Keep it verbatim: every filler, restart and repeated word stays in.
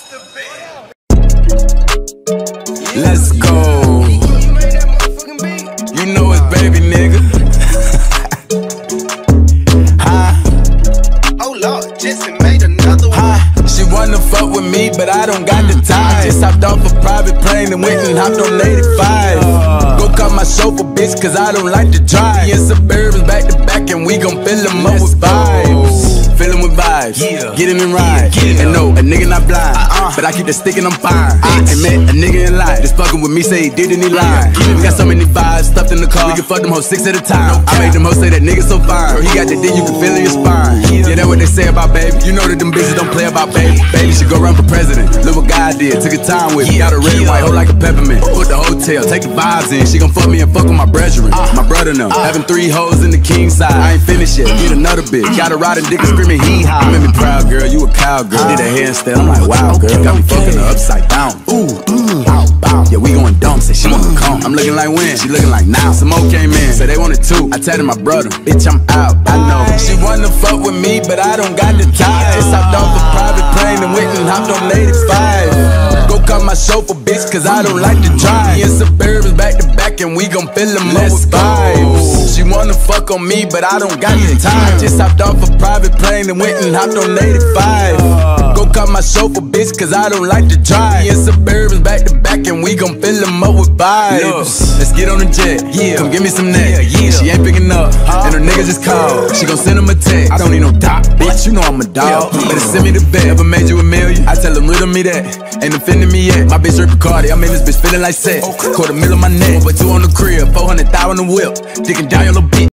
Let's go. You know it's baby, nigga. Huh? Oh Lord, Jesse made another one. Huh? She wanna fuck with me, but I don't got the time. Just hopped off a private plane and went and hopped on eighty-five. Go call my chauffeur, bitch, cause I don't like to drive. Me and Suburbans back to back and we gon' fill them up with vibes. Fill them with vibes, Yeah. get in and ride. Yeah. And no, a nigga not blind, Uh-uh. but I keep the stick and I'm fine. I ain't met a nigga in line, just fucking with me, say he did and he lied. We got so many vibes stuffed in the car, we can fuck them hoes six at a time. I made them hoes say that nigga so fine, bro, he got the dick you can feel in your spine. Yeah, that's what they say about baby, you know that them bitches don't play about baby. Baby should go run for president, look what God did, took her time with me. Got a red and white hoe like a peppermint, put the hotel, take the vibes in. She gon' fuck me and fuck with my brethren, my brother them. Having three hoes in the king side, I ain't finished yet, get another bitch. Got a riding dick and screaming hee haw. You made me proud, girl, you a cowgirl. Did a handstand, I'm like, wow, girl, got me fucking her upside down. Ooh, ooh, bow, bow. Yeah, we going dumb, say she wanna come. I'm looking like when, she looking like now. Some more came in, say they wanted two. I tatted my brother, bitch, I'm out, I know. She wanna fuck with me, but I don't got the time. Just hopped off a private plane and went and hopped on eighty-five. Go call my chauffeur, bitch, cause I don't like to drive. Me and Suburbans back to back and we gon' fill them up with vibes. She wanna fuck on me, but I don't got the time. Just hopped off a private plane and went and hopped on eighty-five. Go call my chauffeur, bitch, cause I don't like to drive. Me and Suburbans back to back and we gon' fill them up with vibes. Let's get on the jet, yeah. Come give me some neck. Yeah, yeah. She ain't picking up, and her nigga just called. She gon' send him a text. I don't need no doc, bitch, you know I'm a dog. Yeah. Better send me the bet. Ever made you a million? I tell him riddle me that. Ain't offending me yet. My bitch Rick Cardi, I'm in this bitch feeling like sex. Quarter mil on my neck, but two on the crib, four hundred thousand on the whip. Dicking down your little bitch.